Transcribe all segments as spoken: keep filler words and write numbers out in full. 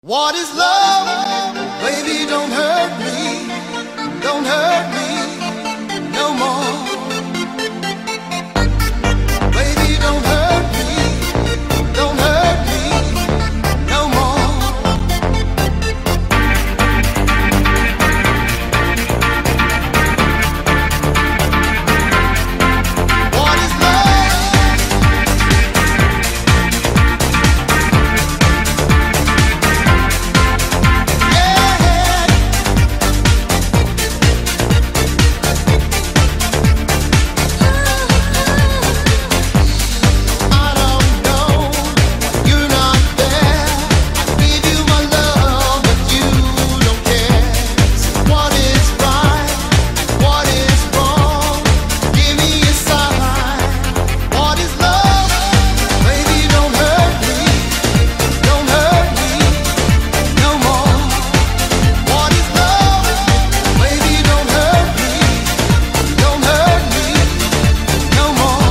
What is love? Baby, don't hurt me. Don't hurt me no more. Baby, don't hurt me. Don't hurt me no more. What is love? Yeah. I don't know, you're not there. I give you my love, but you don't care. So what is right? What is wrong? Give me a sign. What is love? Baby, don't hurt me. Don't hurt me no more. What is love? Baby, don't hurt me. Don't hurt me no more.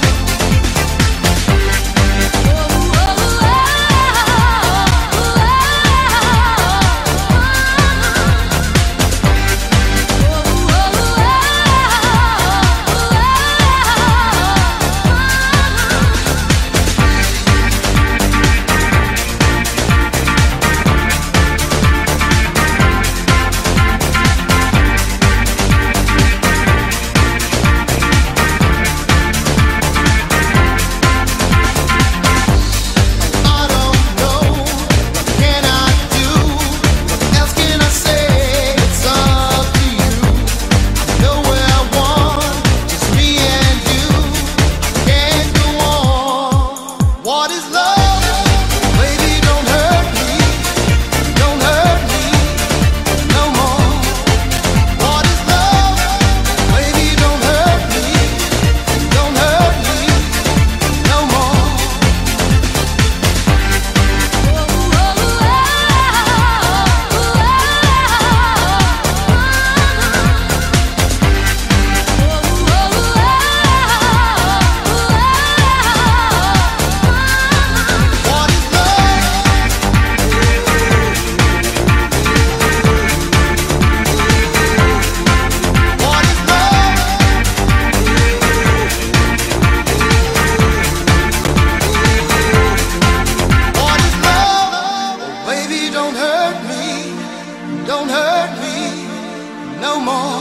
I don't know, what can I do? What else can I say? It's up to you. I know where I want, just me and you. I can't go on. What is love? Baby, don't hurt me. Don't hurt me no more. What is love? Baby, don't hurt me. Don't hurt me no more. What is love? What is love? What is love? Baby, don't hurt me. Don't hurt me no more.